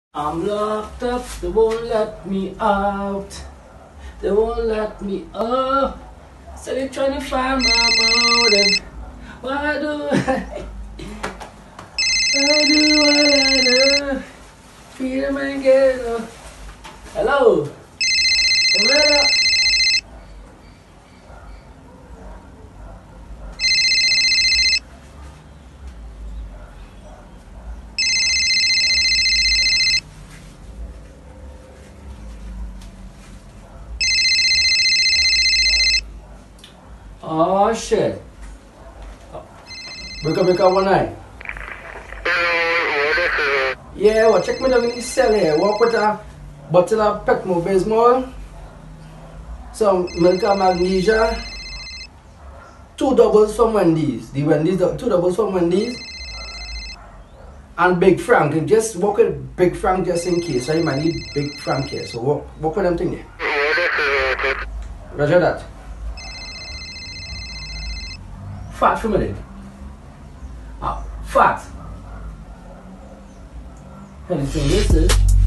I'm locked up, they won't let me out. They won't let me up. So they're trying to find my motive. Why do I? Why do I do? Freedom and get up. Hello. Hello. Oh shit. Break up one eye. Yeah, well, check me down in the cell here. Walk with a bottle of Pepto-Bismol, some milk and magnesia, 2 doubles from Wendy's. The Wendy's, 2 doubles from Wendy's, and Big Frank. And just walk with Big Frank just in case. So you might need Big Frank here. So walk with them thing there. Roger that. Fat for a minute. Fat. Anything this is.